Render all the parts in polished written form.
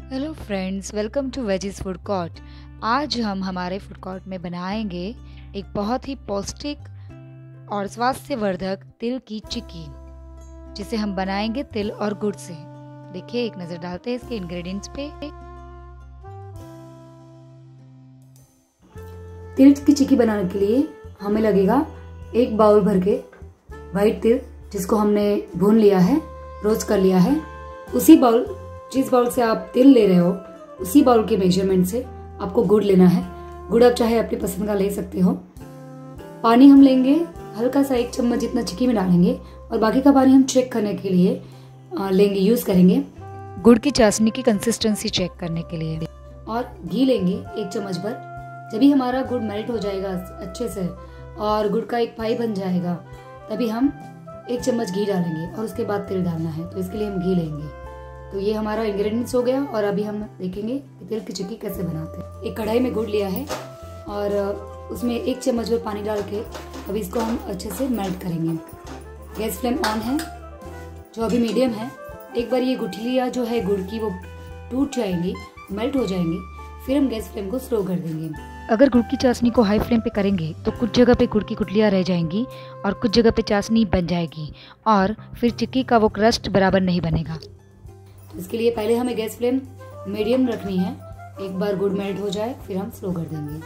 Hello friends, welcome to veggie's food court. आज हम हमारे फूड कोर्ट में बनाएंगे एक बहुत ही पौष्टिक और स्वास्थ्यवर्धक तिल की चिक्की, जिसे हम बनाएंगे तिल और गुड़ से। देखिए, एक नज़र डालते हैं इसके इंग्रेडिएंट्स पे। तिल की चिक्की बनाने के लिए हमें लगेगा एक बाउल भर के वाइट तिल, जिसको हमने भून लिया है, रोस्ट कर लिया है। जिस बाउल से आप तिल ले रहे हो, उसी बाउल के मेजरमेंट से आपको गुड़ लेना है। गुड़ आप चाहे अपनी पसंद का ले सकते हो। पानी हम लेंगे हल्का सा 1 चम्मच जितना चिक्की में डालेंगे, और बाकी का पानी हम चेक करने के लिए यूज करेंगे। गुड़ की चाशनी की कंसिस्टेंसी चेक करने के लिए। और घी लेंगे 1 चम्मच भर। जब भी हमारा गुड़ मेल्ट हो जाएगा अच्छे से और गुड़ का एक पाई बन जाएगा, तभी हम 1 चम्मच घी डालेंगे और उसके बाद तिल डालना है। तो इसके लिए हम घी लेंगे। तो ये हमारा इंग्रेडिएंट्स हो गया, और अभी हम देखेंगे कि तिल की चिक्की कैसे बनाते हैं। एक कढ़ाई में गुड़ लिया है और उसमें 1 चम्मच भर पानी डाल के अभी इसको हम अच्छे से मेल्ट करेंगे। गैस फ्लेम ऑन है, जो अभी मीडियम है। एक बार ये गुठलियाँ जो है गुड़ की, वो टूट जाएंगी, मेल्ट हो जाएंगी, फिर हम गैस फ्लेम को स्लो कर देंगे। अगर गुड़ की चाशनी को हाई फ्लेम पे करेंगे तो कुछ जगह पे गुड़ की गुठलियाँ रह जाएंगी और कुछ जगह पे चाशनी बन जाएगी, और फिर चिक्की का वो क्रस्ट बराबर नहीं बनेगा। तो इसके लिए पहले हमें गैस फ्लेम मीडियम रखनी है। एक बार गुड़ मेल्ट हो जाए फिर हम स्लो कर देंगे।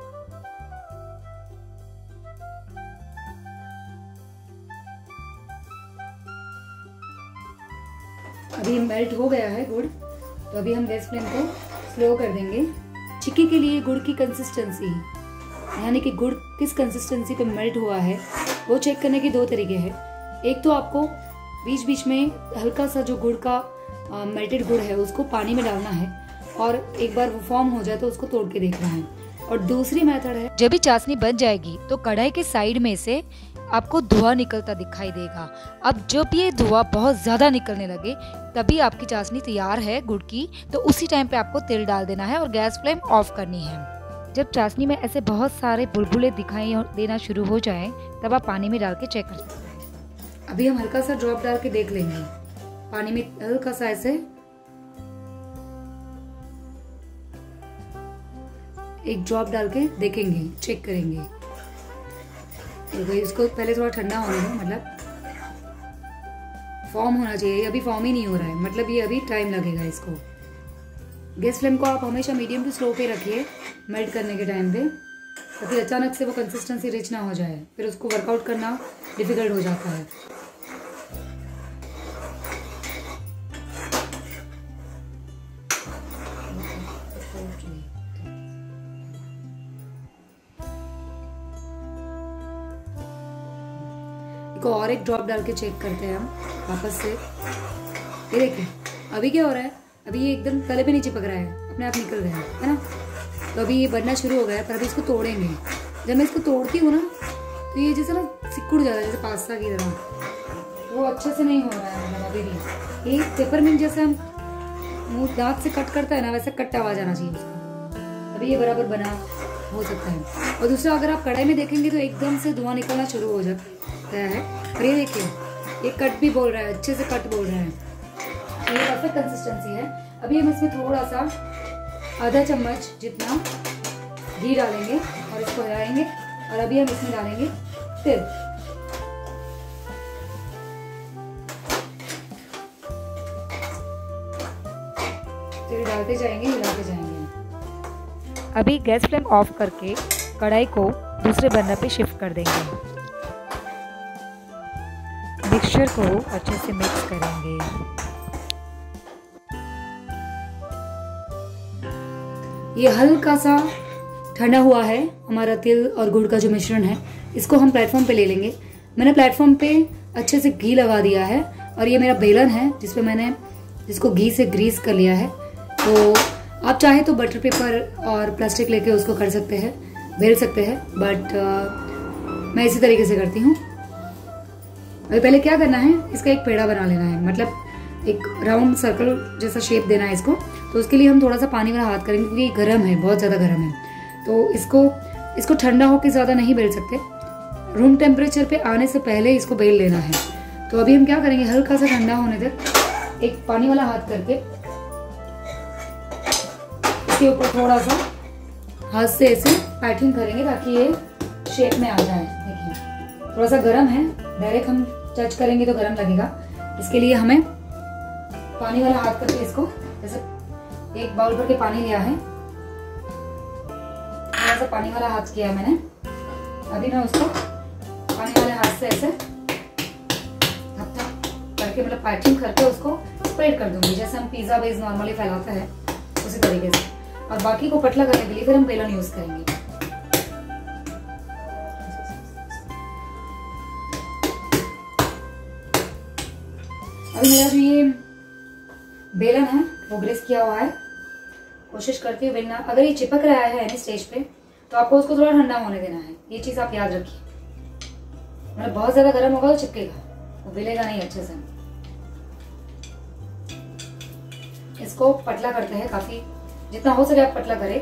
अभी मेल्ट हो गया है गुड़, तो अभी हम गैस फ्लेम को स्लो कर देंगे। चिक्की के लिए गुड़ की कंसिस्टेंसी, यानी कि गुड़ किस कंसिस्टेंसी पे मेल्ट हुआ है, वो चेक करने के 2 तरीके हैं। एक तो आपको बीच बीच में हल्का सा जो गुड़ का मेल्टेड गुड़ है उसको पानी में डालना है, और एक बार वो फॉर्म हो जाए तो उसको तोड़ के देखना है। और दूसरी मेथड है, जब भी चाशनी बन जाएगी तो कढ़ाई के साइड में से आपको धुआं निकलता दिखाई देगा। अब जब ये धुआं बहुत ज्यादा निकलने लगे, तभी आपकी चाशनी तैयार है गुड़ की। तो उसी टाइम पे आपको तिल डाल देना है और गैस फ्लेम ऑफ करनी है। जब चाशनी में ऐसे बहुत सारे बुलबुले दिखाई देना शुरू हो जाए, तब आप पानी में डाल के चेक कर सकते हैं। अभी हम हल्का सा ड्रॉप डाल के देख लेंगे पानी में, हल्का सा ऐसे एक ड्रॉप डाल के देखेंगे, चेक करेंगे। तो भाई इसको पहले थोड़ा ठंडा होने दो, मतलब फॉर्म होना चाहिए। अभी फॉर्म ही नहीं हो रहा है, मतलब ये अभी टाइम लगेगा इसको। गैस फ्लेम को आप हमेशा मीडियम टू स्लो पे रखिए मेल्ट करने के टाइम पे, ताकि अचानक से वो कंसिस्टेंसी रिच ना हो जाए, फिर उसको वर्कआउट करना डिफिकल्ट हो जाता है। और एक ड्रॉप डाल के चेक करते हैं हम वापस से। ये देखिए अभी क्या हो रहा है, अभी ये एकदम तले पे नहीं चिपक रहा है, अपने आप निकल गया है ना। तो अभी ये बनना शुरू हो गया है, पर अभी इसको तोड़ेंगे। जब मैं इसको तोड़ती हूँ ना, तो ये जैसे ना सिकुड़ जाता है, जैसे पास्ता की तरह। वो अच्छे से नहीं हो रहा है, मतलब अभी भी ये पेपरमिंट जैसे हम मुँह दांत से कट करता है ना, वैसे कट आवाज आना चाहिए उसका। अभी ये बराबर बना हो सकता है। और दूसरा, अगर आप कढ़ाई में देखेंगे तो एकदम से धुआं निकलना शुरू हो जाता है। और ये देखिए, ये कट भी बोल रहा है, अच्छे से कट बोल रहा है। ये परफेक्ट कंसिस्टेंसी है। अभी हम इसमें थोड़ा सा आधा चम्मच जितना घी डालेंगे और इसको हिलाएंगे। और अभी हम इसमें डालेंगे तिल। तिल डालते जाएंगे, हिलाते जाएंगे। अभी गैस फ्लेम ऑफ करके कढ़ाई को दूसरे बर्नर पे शिफ्ट कर देंगे। मिक्सचर को अच्छे से मिक्स करेंगे। ये हल्का सा ठंडा हुआ है हमारा तिल और गुड़ का जो मिश्रण है। इसको हम प्लेटफॉर्म पे ले लेंगे। मैंने प्लेटफॉर्म पे अच्छे से घी लगा दिया है, और ये मेरा बेलन है जिसपे मैंने जिसको घी से ग्रीस कर लिया है। तो आप चाहे तो बटर पेपर और प्लास्टिक लेके उसको कर सकते हैं, बेल सकते हैं, बट मैं इसी तरीके से करती हूँ। अभी पहले क्या करना है, इसका एक पेड़ा बना लेना है, मतलब एक राउंड सर्कल जैसा शेप देना है इसको। तो उसके लिए हम थोड़ा सा पानी वाला हाथ करेंगे, क्योंकि गर्म है, बहुत ज़्यादा गर्म है। तो इसको ठंडा होकर ज़्यादा नहीं बेल सकते, रूम टेम्परेचर पे आने से पहले इसको बेल लेना है। तो अभी हम क्या करेंगे, हल्का सा ठंडा होने तक एक पानी वाला हाथ करके इसके ऊपर थोड़ा सा हाथ से ऐसे पैटर्न करेंगे ताकि ये शेप में आ जाए। देखिए थोड़ा सा गर्म है, डायरेक्ट हम टच करेंगे तो गर्म लगेगा। इसके लिए हमें पानी वाला हाथ करके इसको जैसे एक बाउल भर के पानी लिया है, थोड़ा सा पानी वाला हाथ किया मैंने। अभी मैं उसको पानी वाले हाथ से ऐसे करके मतलब पैटर्न करके उसको स्प्रेड कर दूंगी, जैसे हम पिज्जा बेस नॉर्मली फैलाते हैं उसी तरीके से। और बाकी को पतला करने के लिए फिर हम बेलन यूज करेंगे। अभी मेरा जो ये बेलन है वो ग्रीस किया हुआ है। कोशिश करती हूँ बेलना, अगर ये चिपक रहा है यानी स्टेज पे तो आपको उसको थोड़ा ठंडा होने देना है। ये चीज आप याद रखिए, मतलब बहुत ज्यादा गर्म होगा तो चिपकेगा, वो बेलेगा नहीं अच्छे से। इसको पतला करते हैं, काफी जितना हो सके आप पतला करें।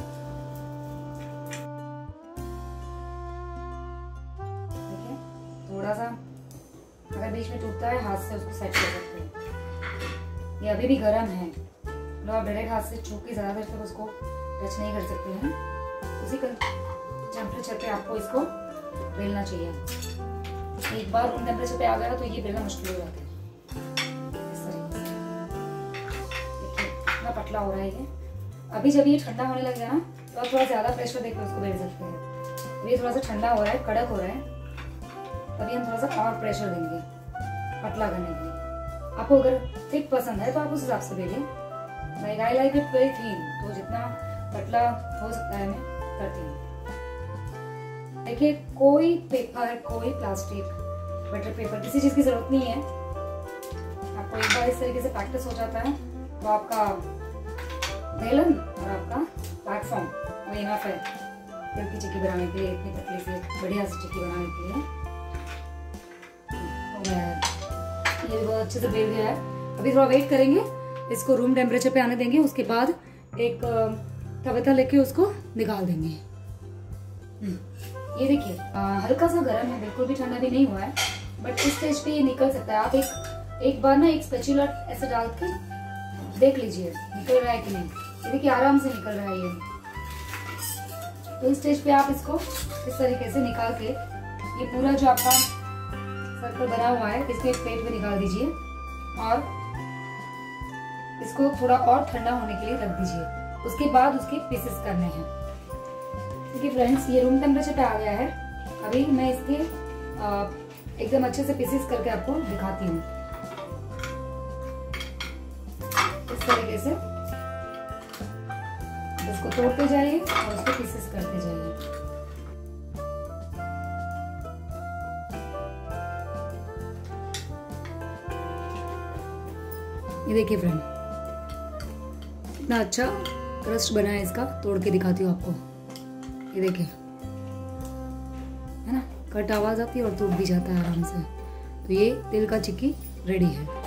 देखिए थोड़ा सा अगर बीच में टूटता है हाथ से उसको सेट कर सकते हैं। ये अभी भी गर्म है, तो आप डायरेक्ट हाथ से छू के ज्यादा देर तक उसको टच नहीं कर सकते हैं। उसी टेम्परेचर पे आपको इसको बेलना चाहिए। एक बार रूम टेम्परेचर पे आ गया तो ये बेलना मुश्किल हो जाता है। इस तरीके से देखिए कितना पतला हो रहा है ये। अभी जब ये ठंडा होने लग गया ना तो आप थोड़ा ज्यादा प्रेशर देकर उसको बेल सकते हैं। ये थोड़ा सा ठंडा हो रहा है, कड़क हो रहा है, तभी हम थोड़ा सा और प्रेशर देंगे पतला करने के लिए। आपको अगर थिक पसंद है तो आप उस हिसाब से बेलिए। I like it very thin, तो जितना पतला हो सकता है मैं करती हूँ। देखिए कोई पेपर, कोई प्लास्टिक, बटर पेपर, किसी चीज की जरूरत नहीं है। आपको एक बार इस तरीके से प्रैक्टिस हो जाता है तो आपका बेलन और आपका प्लेटफॉर्म वो इनफ है तिल की चिक्की बनाने के लिए। इतनी पतली से बढ़िया सी चिक्की बनाने के लिए ये भी बहुत अच्छे से बेल गया है। अभी थोड़ा वेट करेंगे, इसको रूम टेम्परेचर पे आने देंगे। उसके बाद एक तवा लेके उसको निकाल देंगे। ये देखिए हल्का सा गर्म है, बिल्कुल भी ठंडा भी नहीं हुआ है, बट इस स्टेज पे ये निकल सकता है। आप एक बार ना एक स्पैचुला ऐसे डाल के देख लीजिए निकल रहा है कि नहीं। ये देखिए आराम से निकल रहा है ये। तो इस स्टेज पे आप इसको इस तरीके से निकाल के ये पूरा जो आपका सर्कल बना हुआ है इसको एक प्लेट में निकाल दीजिए और इसको थोड़ा और ठंडा होने के लिए रख दीजिए। उसके बाद उसके पीसेस करने हैं। देखिए फ्रेंड्स ये रूम टेम्परेचर पे आ गया है। अभी मैं इसके एकदम अच्छे से पीसेस करके आपको दिखाती हूँ। इस तरीके से इसको तोड़ते जाइए और उसको पीसेस करते जाइए। ये देखिए फ्रेंड कितना अच्छा क्रस्ट बना है इसका। तोड़ के दिखाती हूँ आपको। ये देखिए है ना, कट आवाज आती है और टूट भी जाता है आराम से। तो ये तिल का चिक्की रेडी है।